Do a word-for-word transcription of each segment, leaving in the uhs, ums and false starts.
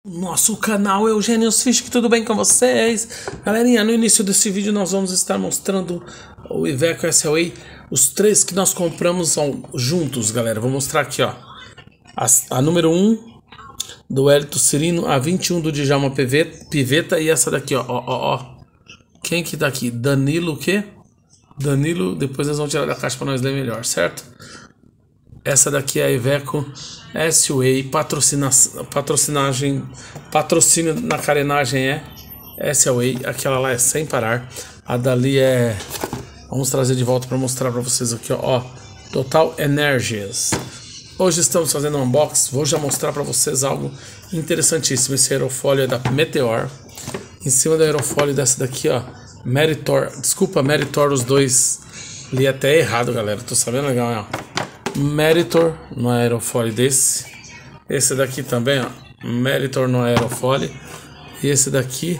Nosso canal Eugênios Fish, tudo bem com vocês? Galerinha, no início desse vídeo nós vamos estar mostrando o Iveco S L A, os três que nós compramos são juntos, galera. Vou mostrar aqui, ó. A, a número um do Hélito Cirino, a vinte e um do Djalma Piveta e essa daqui, ó, ó, ó, ó. Quem que tá aqui? Danilo o quê? Danilo, depois eles vão tirar da caixa para nós ler melhor, certo? Essa daqui é a Iveco S L A, patrocina, patrocinagem, patrocínio na carenagem é S L A, aquela lá é sem parar, a dali é, vamos trazer de volta para mostrar para vocês aqui, ó, ó, Total Energies. Hoje estamos fazendo um unboxing, vou já mostrar para vocês algo interessantíssimo. Esse aerofólio é da Meteor, em cima do aerofólio dessa daqui, ó, Meritor, desculpa, Meritor, os dois, li até errado, galera, tô sabendo legal, ó. Meritor no aerofólio desse. Esse daqui também, ó, Meritor no aerofólio. E esse daqui,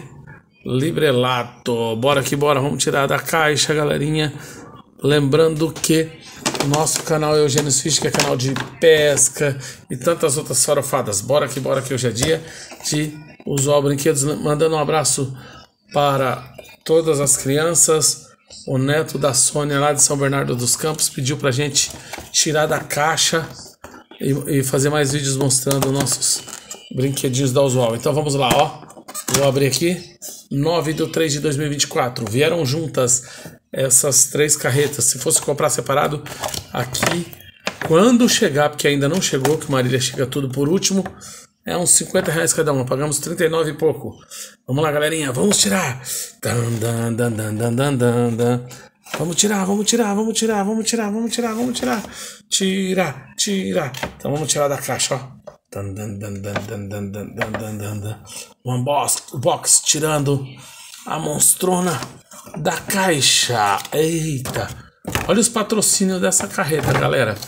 Librelato. Bora que bora, vamos tirar da caixa, galerinha. Lembrando que nosso canal Eugênios Fish, que é canal de pesca e tantas outras farofadas. Bora que bora, que hoje é dia de Usual Brinquedos. Mandando um abraço para todas as crianças. O neto da Sônia lá de São Bernardo dos Campos pediu pra gente tirar da caixa e, e fazer mais vídeos mostrando nossos brinquedinhos da Usual. Então vamos lá, ó. Vou abrir aqui. nove de três de dois mil e vinte e quatro. Vieram juntas essas três carretas. Se fosse comprar separado, aqui, quando chegar, porque ainda não chegou, que Marília chega tudo por último, é uns cinquenta reais cada uma. Pagamos trinta e nove e pouco. Vamos lá, galerinha. Vamos tirar. Dan, dan, dan, dan, dan, dan, dan, dan. Vamos tirar, vamos tirar, vamos tirar, vamos tirar, vamos tirar, vamos tirar. Tirar, tirar. Então vamos tirar da caixa, ó. Dan, dan, dan, dan, dan, dan, dan, dan, dan, dan. One box, box tirando a monstrona da caixa. Eita. Olha os patrocínios dessa carreta, galera.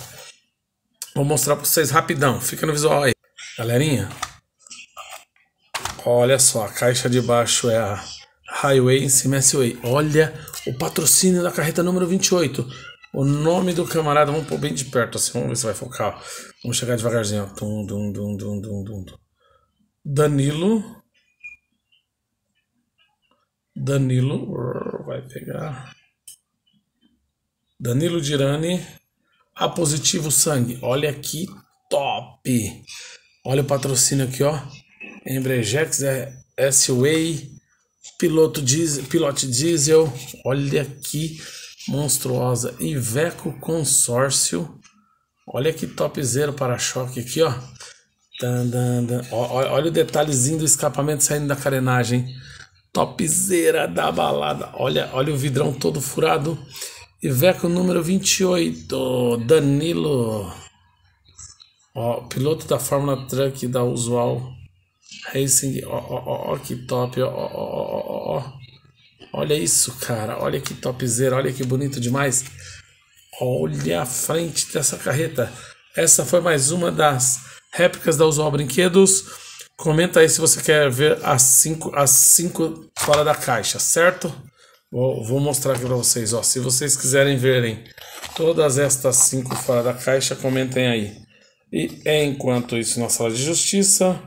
Vou mostrar pra vocês rapidão. Fica no visual aí. Galerinha, olha só, a caixa de baixo é a Highway, em cima é S L A. Olha o patrocínio da carreta número vinte e oito. O nome do camarada, vamos pôr bem de perto assim, vamos ver se vai focar. Vamos chegar devagarzinho, ó. Dum, dum, dum, dum, dum, dum. Danilo. Danilo, vai pegar. Danilo Dirani. A Positivo Sangue, olha que top. Olha o patrocínio aqui, ó. Embrejex é S L A. Piloto diesel, Pilote Diesel. Olha que monstruosa. Iveco Consórcio. Olha que topzera para-choque aqui, ó. Dan, dan, dan. Olha, olha o detalhezinho do escapamento saindo da carenagem. Topzera da balada. Olha, olha o vidrão todo furado. Iveco número vinte e oito. Danilo. Ó, piloto da Fórmula Truck da Usual Racing, ó, ó, ó, ó, que top, ó, ó, ó, ó, olha isso, cara, olha que topzera, olha que bonito demais. Olha a frente dessa carreta. Essa foi mais uma das réplicas da Usual Brinquedos. Comenta aí se você quer ver as cinco, as cinco fora da caixa, certo? Vou, vou mostrar aqui para vocês, ó. Se vocês quiserem verem todas estas cinco fora da caixa, comentem aí. E enquanto isso, na sala de justiça,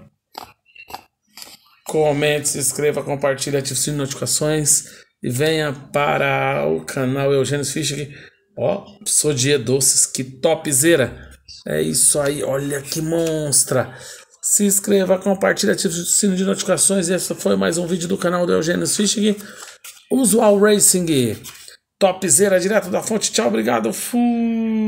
comente, se inscreva, compartilhe, ative o sininho de notificações e venha para o canal Eugênios Fish. Ó, sou de Doces, que topzera. É isso aí, olha que monstra. Se inscreva, compartilhe, ative o sininho de notificações. E esse foi mais um vídeo do canal do Eugênios Fish. Usual Racing, topzera direto da fonte. Tchau, obrigado, fui.